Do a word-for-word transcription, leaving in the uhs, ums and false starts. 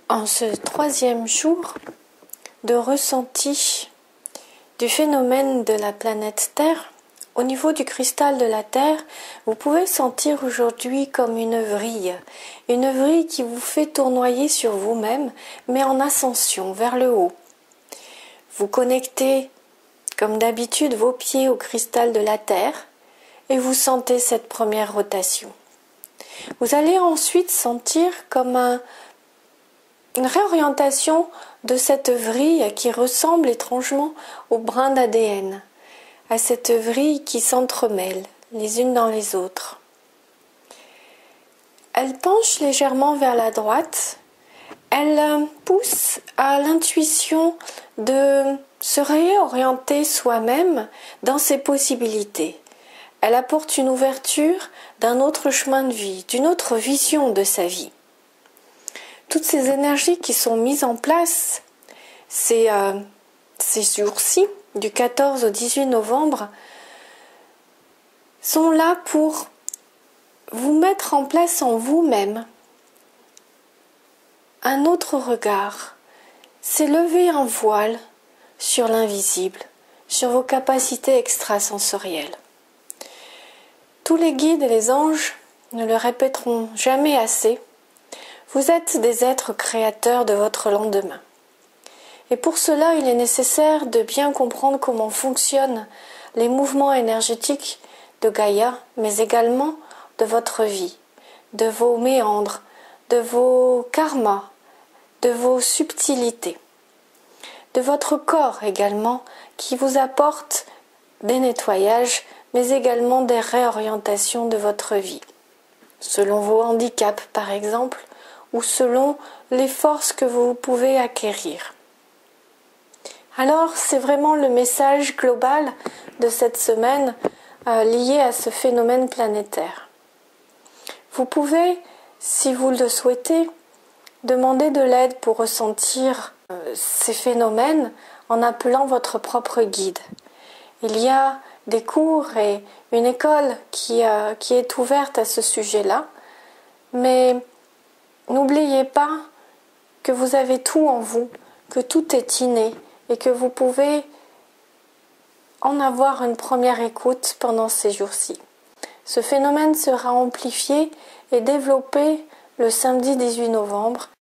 En ce troisième jour de ressenti du phénomène de la planète Terre, au niveau du cristal de la Terre, vous pouvez sentir aujourd'hui comme une vrille, une vrille qui vous fait tournoyer sur vous-même, mais en ascension vers le haut. Vous connectez, comme d'habitude, vos pieds au cristal de la Terre et vous sentez cette première rotation. Vous allez ensuite sentir comme un, une réorientation de cette vrille qui ressemble étrangement au brin d'A D N, à cette vrille qui s'entremêle les unes dans les autres. Elle penche légèrement vers la droite, elle pousse à l'intuition de se réorienter soi-même dans ses possibilités. Elle apporte une ouverture d'un autre chemin de vie, d'une autre vision de sa vie. Toutes ces énergies qui sont mises en place ces, euh, ces jours-ci, du quatorze au dix-huit novembre, sont là pour vous mettre en place en vous-même un autre regard. C'est lever un voile sur l'invisible, sur vos capacités extrasensorielles. Tous les guides et les anges ne le répéteront jamais assez. Vous êtes des êtres créateurs de votre lendemain. Et pour cela, il est nécessaire de bien comprendre comment fonctionnent les mouvements énergétiques de Gaïa, mais également de votre vie, de vos méandres, de vos karmas, de vos subtilités, de votre corps également, qui vous apporte des nettoyages, mais également des réorientations de votre vie, selon vos handicaps par exemple, ou selon les forces que vous pouvez acquérir. Alors, c'est vraiment le message global de cette semaine euh, lié à ce phénomène planétaire. Vous pouvez, si vous le souhaitez, demander de l'aide pour ressentir euh, ces phénomènes en appelant votre propre guide. Il y a des cours et une école qui, euh, qui est ouverte à ce sujet-là, mais n'oubliez pas que vous avez tout en vous, que tout est inné et que vous pouvez en avoir une première écoute pendant ces jours-ci. Ce phénomène sera amplifié et développé le samedi dix-huit novembre